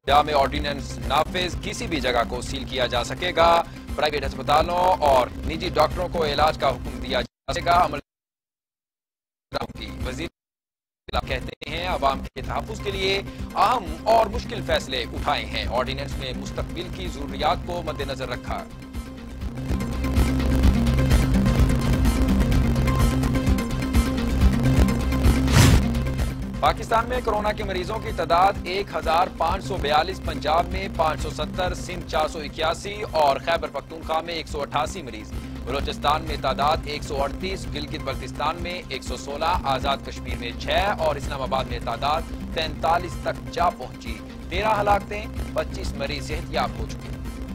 میں آرڈیننس نافذ، کسی بھی جگہ کو سیل کیا جا سکے گا۔ پرائیویٹ ہسپتالوں اور نجی ڈاکٹروں کو علاج کا حکم دیا جا سکے گا۔ وزیر کہتے ہیں عوام کے تحفظ کے لیے اہم اور مشکل فیصلے اٹھائے ہیں۔ آرڈیننس میں مستقبل کی ضروریات کو مد نظر رکھا۔ پاکستان میں کرونا کے مریضوں کی تعداد 1542، پنجاب میں 570، سندھ 481 اور خیبر پختونخوا میں 188 مریض۔ بلوچستان میں تعداد 138، گلگت بلتستان میں 116، آزاد کشمیر میں 6 اور اسلام آباد میں تعداد 43 تک جا پہنچی۔ 13 ہلاکتیں، 25 مریض صحت یاب ہو چکے۔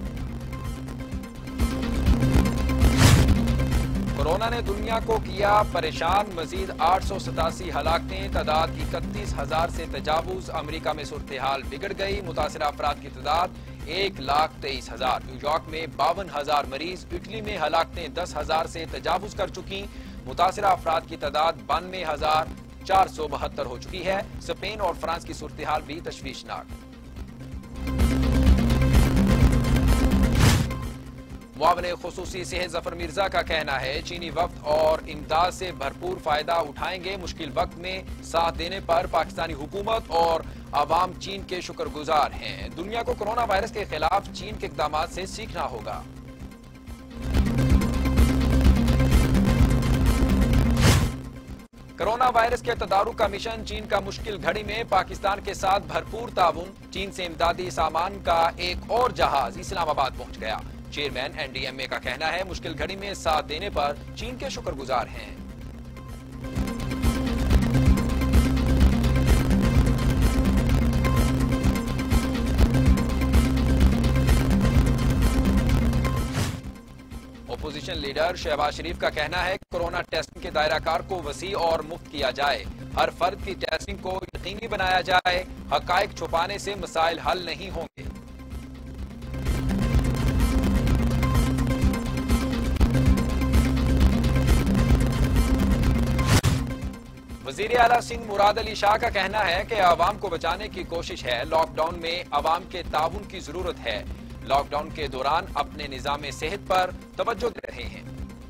کورونا نے دنیا کو کیا پریشان، مزید 887 ہلاکتیں، تعداد 31,000 سے تجاوز۔ امریکہ میں صورتحال بگڑ گئی، متاثرہ افراد کی تعداد 1,23,000۔ نیو یارک میں 52,000 مریض، اٹلی میں ہلاکتیں 10,000 سے تجاوز کر چکی، متاثرہ افراد کی تعداد 92,472 ہو چکی ہے۔ اسپین اور فرانس کی صورتحال بھی تشویشناک۔ معاون خصوصی صحت ظفر مرزا کا کہنا ہے چینی وفد اور امداد سے بھرپور فائدہ اٹھائیں گے۔ مشکل وقت میں ساتھ دینے پر پاکستانی حکومت اور عوام چین کے شکر گزار ہیں۔ دنیا کو کرونا وائرس کے خلاف چین کے اقدامات سے سیکھنا ہوگا۔ کرونا وائرس کے تدارک کا مشن، چین کا مشکل گھڑی میں پاکستان کے ساتھ بھرپور تعاون۔ چین سے امدادی سامان کا ایک اور جہاز اسلام آباد پہنچ گیا۔ چیئرمین NDMA کا کہنا ہے مشکل گھڑی میں ساتھ دینے پر چین کے شکر گزار ہیں۔ اپوزیشن لیڈر شہباز شریف کا کہنا ہے کورونا ٹیسٹنگ کے دائرہ کار کو وسیع اور مفت کیا جائے، ہر فرد کی ٹیسٹنگ کو یقینی بنایا جائے، حقائق چھپانے سے مسائل حل نہیں ہوں گے۔ وزیر اعلیٰ سندھ مراد علی شاہ کا کہنا ہے کہ عوام کو بچانے کی کوشش ہے، لاک ڈاؤن میں عوام کے تعاون کی ضرورت ہے، لاک ڈاؤن کے دوران اپنے نظام صحت پر توجہ دے رہے ہیں۔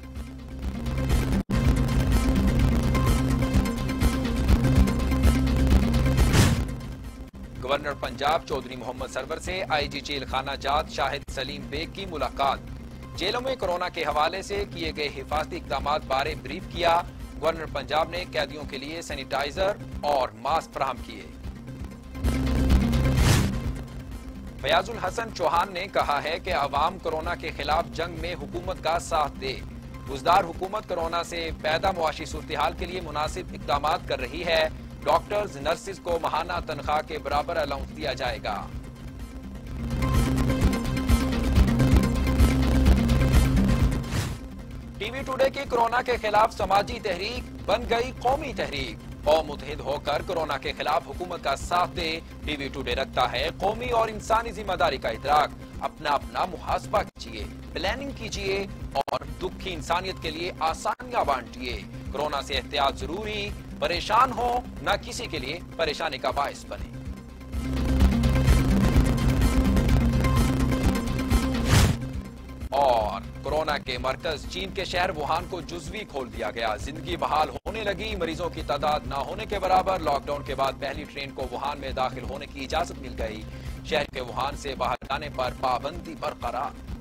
گورنر پنجاب چودھری محمد سرور سے IG جیل خانہ جات شاہد سلیم بیگ کی ملاقات، جیلوں میں کورونا کے حوالے سے کیے گئے حفاظتی اقدامات بارے بریف کیا۔ گورنر پنجاب نے قیدیوں کے لیے سینیٹائزر اور ماسک فراہم کیے۔ فیاض الحسن چوہان نے کہا ہے کہ عوام کورونا کے خلاف جنگ میں حکومت کا ساتھ دے، بزدار حکومت کورونا سے پیدا معاشی صورتحال کے لیے مناسب اقدامات کر رہی ہے، ڈاکٹرز نرسز کو ماہانہ تنخواہ کے برابر الاؤنس دیا جائے گا۔ ٹی وی ٹوڈے کی کورونا کے خلاف سماجی تحریک بن گئی قومی تحریک، قوم متحد ہو کر کورونا کے خلاف حکومت کا ساتھ دے۔ ٹی وی ٹوڈے رکھتا ہے قومی اور انسانی ذمہ داری کا ادراک، اپنا محاسبہ کیجیے، پلاننگ کیجیے اور دکھ کی انسانیت کے لیے آسانیاں بانٹیے۔ کورونا سے احتیاط ضروری، پریشان ہو نہ کسی کے لیے پریشانی کا باعث بنے۔ اور کورونا کے مرکز چین کے شہر ووہان کو جزوی کھول دیا گیا، زندگی بحال ہونے لگی، مریضوں کی تعداد نہ ہونے کے برابر۔ لاک ڈاؤن کے بعد پہلی ٹرین کو ووہان میں داخل ہونے کی اجازت مل گئی، شہر کے ووہان سے باہر جانے پر پابندی برقرار۔